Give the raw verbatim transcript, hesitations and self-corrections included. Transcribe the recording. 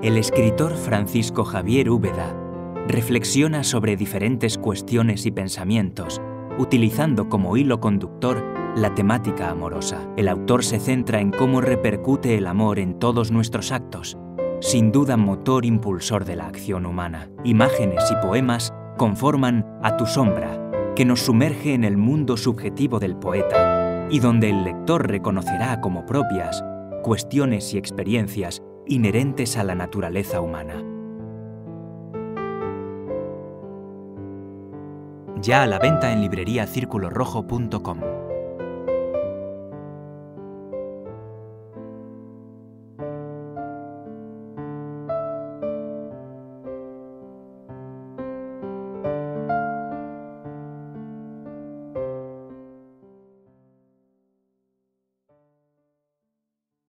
El escritor Francisco Javier Úbeda reflexiona sobre diferentes cuestiones y pensamientos, utilizando como hilo conductor la temática amorosa. El autor se centra en cómo repercute el amor en todos nuestros actos, sin duda motor impulsor de la acción humana. Imágenes y poemas conforman A tu sombra, que nos sumerge en el mundo subjetivo del poeta y donde el lector reconocerá como propias cuestiones y experiencias inherentes a la naturaleza humana. Ya a la venta en librería círculo rojo punto com.